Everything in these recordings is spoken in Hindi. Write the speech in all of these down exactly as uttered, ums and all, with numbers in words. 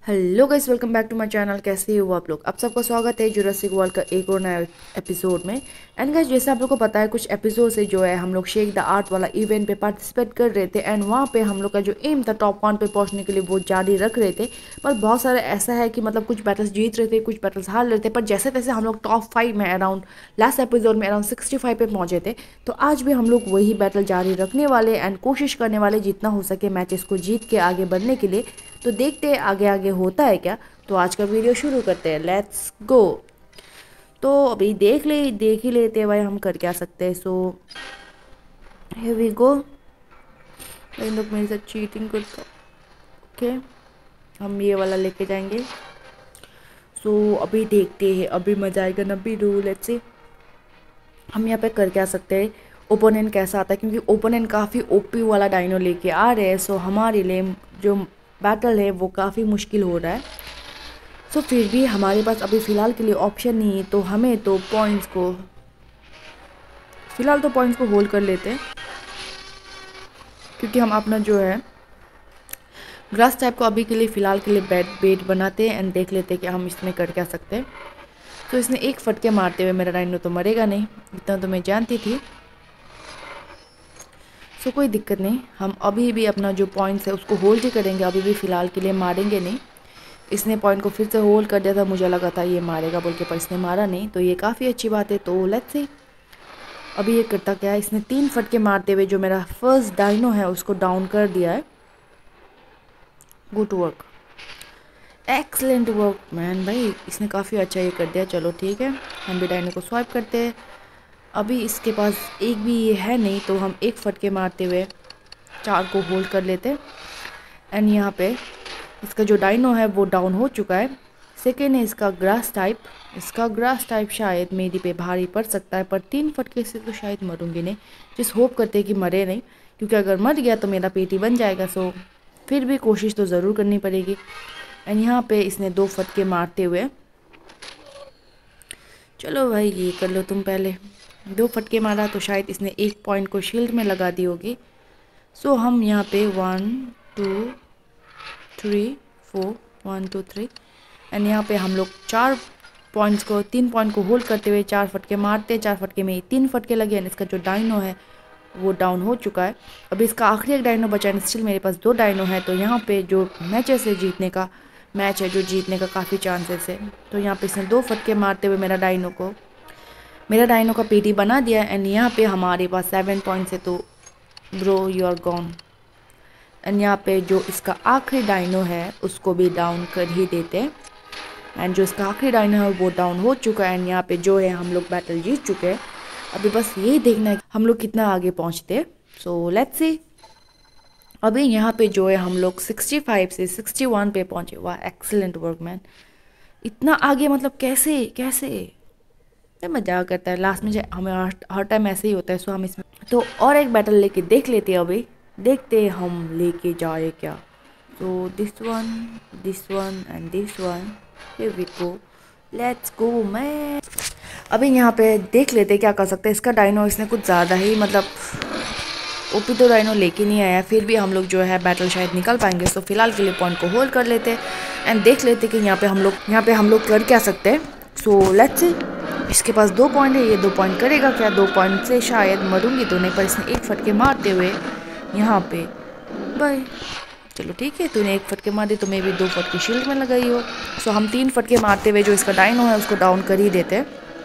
Hello guys, welcome back to my channel. कैसे हो आप लोग? आप सबका स्वागत है जुरासिक वर्ल्ड का एक और नया एपिसोड में। एंड गाइस, जैसे आप लोग को पता है, कुछ एपिसोड से जो है हम लोग शेक द आर्ट वाला इवेंट पे पार्टिसिपेट कर रहे थे। एंड वहाँ पे हम लोग का जो एम था टॉप वन पे पहुँचने के लिए वो जारी रख रहे थे। पर बहुत सारे ऐसा है कि मतलब कुछ बैटल्स जीत रहे थे, कुछ बैटल्स हार रहे थे। पर जैसे तैसे हम लोग टॉप फाइव में अराउंड लास्ट एपिसोड में अराउंड सिक्सटी फाइव पे पहुँचे थे। तो आज भी हम लोग वही बैटल जारी रखने वाले एंड कोशिश करने वाले जितना हो सके मैचेस को जीत के आगे बढ़ने के लिए। तो देखते हैं आगे आगे होता है क्या। तो आज का वीडियो शुरू करते हैं, लेट्स गो। तो अभी देख ले देख ही लेते हैं भाई हम कर क्या सकते हैं। सो हियर वी गो। इन लोग मेरे साथ चीटिंग करता। ओके, हम ये वाला लेके जाएंगे। सो so, अभी देखते हैं, अभी मजा आएगा ना भी रू। लेट्स सी हम यहाँ पे कर क्या सकते हैं, ओपोनेंट कैसा आता है, क्योंकि ओपोनेंट काफ़ी ओपी वाला डायनो लेके आ रहे हैं। सो so, हमारे लिए जो बैटल है वो काफ़ी मुश्किल हो रहा है। सो so, फिर भी हमारे पास अभी फ़िलहाल के लिए ऑप्शन नहीं है, तो हमें तो पॉइंट्स को फ़िलहाल तो पॉइंट्स को होल्ड कर लेते हैं, क्योंकि हम अपना जो है ग्रास टाइप को अभी के लिए फ़िलहाल के लिए बेट बेट बनाते हैं। एंड देख लेते हैं कि हम इसमें कर क्या सकते हैं। तो इसने एक फटके मारते हुए मेरा डायनो तो मरेगा नहीं, इतना तो मैं जानती थी। सो कोई दिक्कत नहीं, हम अभी भी अपना जो पॉइंट्स है उसको होल्ड ही करेंगे, अभी भी फ़िलहाल के लिए मारेंगे नहीं। इसने पॉइंट को फिर से होल्ड कर दिया था, मुझे लगा था ये मारेगा बोल के, पर इसने मारा नहीं, तो ये काफ़ी अच्छी बात है। तो लेट्स सी अभी ये करता क्या है। इसने तीन फटके मारते हुए जो मेरा फर्स्ट डायनो है उसको डाउन कर दिया है। Good work, excellent work man भाई, इसने काफ़ी अच्छा ये कर दिया। चलो ठीक है, हम भी डायनो को स्वाइप करते हैं। अभी इसके पास एक भी ये है नहीं, तो हम एक फटके मारते हुए चार को होल्ड कर लेते हैं। एंड यहाँ पे इसका जो डायनो है वो डाउन हो चुका है। सेकेंड है इसका ग्रास टाइप। इसका ग्रास टाइप शायद मेरी पे भारी पड़ सकता है, पर तीन फटके से तो शायद मरूंगी नहीं। जिस होप करते हैं कि मरे नहीं, क्योंकि अगर मर गया तो मेरा पेटी बन जाएगा। सो फिर भी कोशिश तो ज़रूर करनी पड़ेगी। एंड यहाँ पे इसने दो फटके मारते हुए, चलो भाई ये कर लो तुम पहले। दो फटके मारा तो शायद इसने एक पॉइंट को शील्ड में लगा दी होगी। सो हम यहाँ पे one two three four one two three and यहाँ पे हम लोग चार पॉइंट्स को तीन पॉइंट को होल्ड करते हुए चार फटके मारते। चार फटके में तीन फटके लगे एंड इसका जो डायनो है वो डाउन हो चुका है। अभी इसका आखिरी एक डायनो बचा है, स्टिल मेरे पास दो डायनो है। तो यहाँ पे जो मैचेस है, जीतने का मैच है, जो जीतने का काफ़ी चांसेस है। तो यहाँ पे इसने दो फटके मारते हुए मेरा डायनो को मेरा डायनो का पेटी बना दिया। एंड यहाँ पे हमारे पास सेवन पॉइंट्स है, तो bro you are gone. And यहाँ पे जो इसका आखिरी डायनो है उसको भी डाउन कर ही देते हैं। एंड जो इसका आखिरी डायनो है वो डाउन हो चुका है। एंड यहाँ पे जो है हम लोग बैटल जीत चुके हैं। अभी बस यही देखना है हम लोग कितना आगे पहुँचते हैं। सो लेट्स सी अभी यहाँ पे जो है हम लोग सिक्सटी फाइव से सिक्सटी वन पे पहुँचे। वाह, एक्सीलेंट वर्क मैन। इतना आगे मतलब कैसे कैसे मजाक करता है लास्ट में, हमें हर टाइम ऐसे ही होता है। सो हम इसमें तो और एक बैटल लेके देख लेते हैं। अभी देखते हैं हम लेके जाए क्या। So this one this one and this one, here we go, let's go man. अभी यहाँ पे देख लेते हैं क्या कर सकते हैं। इसका डायनो इसने कुछ ज़्यादा ही मतलब ओपी तो डायनो लेके नहीं आया, फिर भी हम लोग जो है बैटल शायद निकल पाएंगे। सो फिलहाल के लिए पॉइंट को होल्ड कर लेते हैं एंड देख लेते कि यहाँ पे हम लोग यहाँ पे हम लोग कर क्या सकते हैं। सो लेट्स सी इसके पास दो पॉइंट है, ये दो पॉइंट करेगा क्या? दो पॉइंट से शायद मरूंगी तो नहीं, पर इसने एक फटके मारते हुए यहाँ पे बाय। चलो ठीक है, तूने एक फटके मार दी तो मैं भी दो फटके शील्ड में लगाई हो। सो हम तीन फटके मारते हुए जो इसका डायनो है उसको डाउन कर ही देते।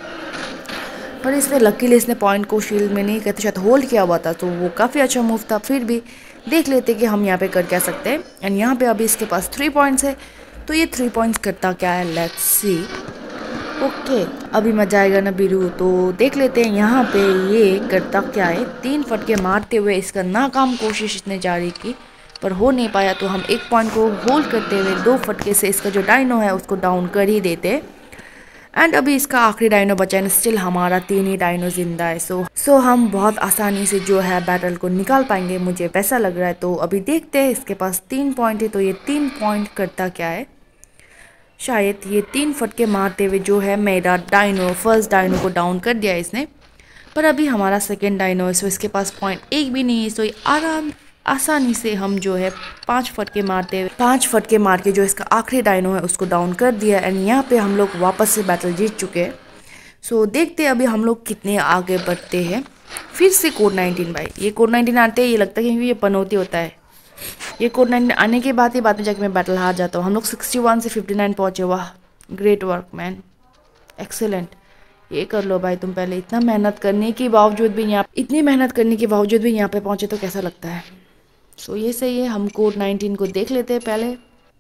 पर इसने लकीली इसने पॉइंट को शील्ड में नहीं कहते शायद होल्ड किया हुआ था, तो वो काफ़ी अच्छा मूव था। फिर भी देख लेते कि हम यहाँ पे कर क्या सकते हैं। एंड यहाँ पे अभी इसके पास थ्री पॉइंट्स है, तो ये थ्री पॉइंट्स करता क्या है, लेट्स सी। ओके okay, अभी मजा आएगा ना बीरू। तो देख लेते हैं यहाँ पे ये करता क्या है। तीन फटके मारते हुए इसका नाकाम कोशिश इसने जारी की, पर हो नहीं पाया। तो हम एक पॉइंट को होल्ड करते हुए दो फटके से इसका जो डायनो है उसको डाउन कर ही देते। एंड अभी इसका आखिरी डायनो बचा है, स्टिल हमारा तीन ही डायनो जिंदा है। सो सो हम बहुत आसानी से जो है बैटल को निकाल पाएंगे, मुझे वैसा लग रहा है। तो अभी देखते हैं, इसके पास तीन पॉइंट है, तो ये तीन पॉइंट करता क्या है। शायद ये तीन फटके मारते हुए जो है मेरा डायनो फर्स्ट डायनो को डाउन कर दिया इसने। पर अभी हमारा सेकेंड डायनो है, सो इसके पास पॉइंट एक भी नहीं है। सो ये आराम आसानी से हम जो है पांच फटके मारते हुए पांच फटके मार के जो इसका आखिरी डायनो है उसको डाउन कर दिया। एंड यहाँ पे हम लोग वापस से बैटल जीत चुके हैं। सो देखते हैं अभी हम लोग कितने आगे बढ़ते हैं। फिर से कोड नाइनटीन भाई, ये कोड नाइनटीन आते हैं ये लगता है क्योंकि ये पनौती होता है। ये कोड नाइनटीन आने के बाद ही बाद में जाके मैं बैटल हार जाता हूँ। हम लोग सिक्सटी वन से फिफ्टी नाइन पहुँचे। वाह, ग्रेट वर्क मैन, एक्सेलेंट। ये कर लो भाई तुम पहले। इतना मेहनत करने के बावजूद भी यहाँ इतनी मेहनत करने के बावजूद भी यहाँ पे पहुँचे तो कैसा लगता है। सो so, ये सही है। हम कोड नाइनटीन को देख लेते हैं पहले।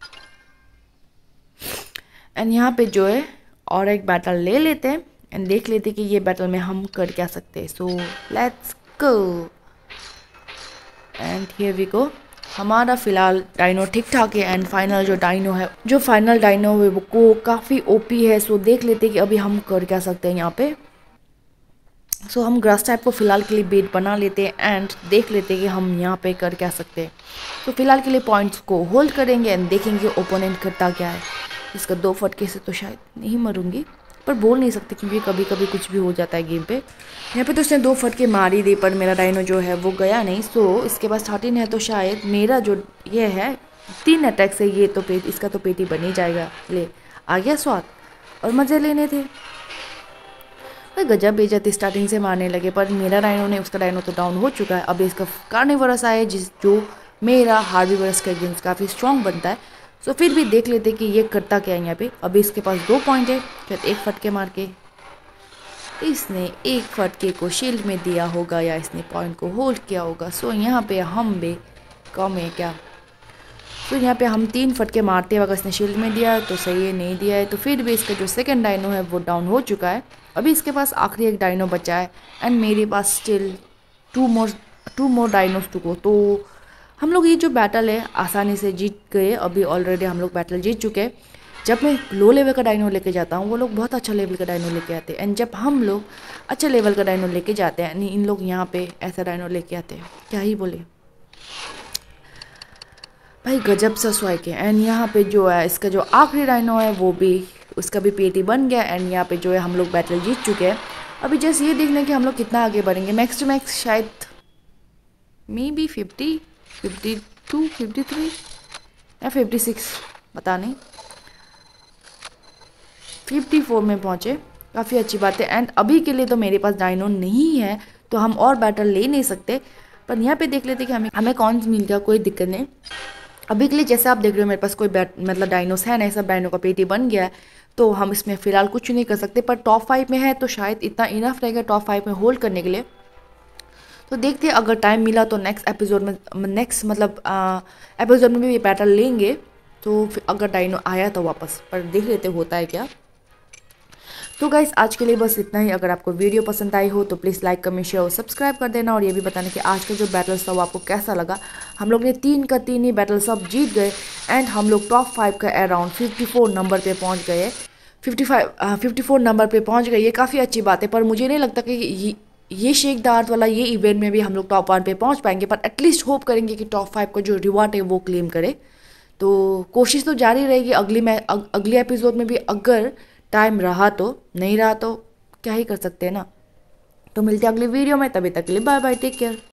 एंड यहाँ पे जो है और एक बैटल ले लेते हैं एंड देख लेते हैं कि ये बैटल में हम कर क्या सकते हैं। So let's go and here we go. हमारा फिलहाल डायनो ठीक ठाक है। एंड फाइनल जो डायनो है जो फाइनल डायनो है वो काफ़ी ओपी है। सो देख लेते हैं कि अभी हम कर क्या सकते हैं यहाँ पे। सो so, हम ग्रास टाइप को फ़िलहाल के लिए बेट बना लेते हैं एंड देख लेते हैं कि हम यहाँ पे कर क्या सकते हैं। तो so, फिलहाल के लिए पॉइंट्स को होल्ड करेंगे एंड देखेंगे ओपोनेंट करता क्या है। इसका दो फटके से तो शायद नहीं मरूंगी, पर बोल नहीं सकते क्योंकि कभी कभी कुछ भी हो जाता है गेम पे। यहाँ पे तो उसने दो फटके मार ही दी पर मेरा डायनो जो है वो गया नहीं। सो so, इसके पास थर्टीन है तो शायद मेरा जो ये है तीन अटैक से ये तो पेट इसका तो पेट ही बन ही जाएगा। ले आ गया स्वाद और मज़े लेने थे। भाई गजब बेइज्जती स्टार्टिंग से मारने लगे पर मेरा डायनो ने उसका डायनो तो डाउन हो चुका है। अभी इसका कार्निवोरस आया जिस जो मेरा हार्बीवरस के अगेंस्ट काफ़ी स्ट्रॉन्ग बनता है। सो फिर भी देख लेते कि ये करता क्या है यहाँ पे। अभी इसके पास दो पॉइंट है, शायद एक फटके मार के इसने एक फटके को शील्ड में दिया होगा या इसने पॉइंट को होल्ड किया होगा। सो यहाँ पे हम भी कम है क्या। तो यहाँ पे हम तीन फटके मारते हैं, अगर इसने शील्ड में दिया तो सही है, नहीं दिया है तो फिर भी इसका जो सेकंड डायनो है वो डाउन हो चुका है। अभी इसके पास आखिरी एक डायनो बचा है एंड मेरे पास still two more two more dinos to go. तो हम लोग ये जो बैटल है आसानी से जीत गए। अभी ऑलरेडी हम लोग बैटल जीत चुके हैं। जब मैं लो लेवल का डायनो लेके जाता हूँ वो लोग बहुत अच्छा लेवल का डायनो लेके आते हैं एंड जब हम लोग अच्छा लेवल का डायनो लेके जाते हैं इन लोग यहाँ पे ऐसा डायनो लेके आते हैं, क्या ही बोले भाई, गजब सा स्वाइक है। एंड यहाँ पे जो है इसका जो आखिरी डायनो है वो भी उसका भी पेटी बन गया एंड यहाँ पे जो है हम लोग बैटल जीत चुके हैं। अभी जैसे ये देखना कि हम लोग कितना आगे बढ़ेंगे। मैक्स टू मैक्स शायद maybe fifty fifty two fifty three या फिफ्टी सिक्स, पता नहीं, फिफ्टी फोर में पहुँचे, काफ़ी अच्छी बात है। एंड अभी के लिए तो मेरे पास डायनो नहीं है तो हम और बैटल ले नहीं सकते। पर यहाँ पे देख लेते कि हमें हमें कौन मिल गया, कोई दिक्कत नहीं। अभी के लिए जैसे आप देख रहे हो मेरे पास कोई बैट मतलब डायनोस है नहीं, सब डायनो का पेटी बन गया है तो हम इसमें फ़िलहाल कुछ नहीं कर सकते। पर टॉप फाइव में है तो शायद इतना इनफ रहेगा टॉप फाइव में होल्ड करने के लिए। तो देखते हैं अगर टाइम मिला तो नेक्स्ट एपिसोड में नेक्स्ट मतलब एपिसोड में भी ये बैटल लेंगे। तो फिर अगर डायनो आया तो वापस, पर देख लेते होता है क्या। तो गाइस आज के लिए बस इतना ही। अगर आपको वीडियो पसंद आई हो तो प्लीज़ लाइक कमेंट शेयर और सब्सक्राइब कर देना और ये भी बताना कि आज का जो बैटल्स था वो आपको कैसा लगा। हम लोग ने तीन का तीन ही बैटल सब जीत गए एंड हम लोग टॉप फाइव का अराउंड फिफ्टी फोर नंबर पे पहुंच गए। Fifty five fifty four number पे पहुंच गए, ये काफ़ी अच्छी बात है। पर मुझे नहीं लगता कि ये, ये शेख द अर्थ वाला ये इवेंट में भी हम लोग टॉप वन पे पहुँच पाएंगे, पर एटलीस्ट होप करेंगे कि टॉप फाइव का जो रिवॉर्ड है वो क्लेम करे। तो कोशिश तो जारी रहेगी अगली में अग, अगले एपिसोड में भी। अगर टाइम रहा तो, नहीं रहा तो क्या ही कर सकते हैं ना। तो मिलते हैं अगली वीडियो में, तभी तक के लिए बाय बाय, टेक केयर।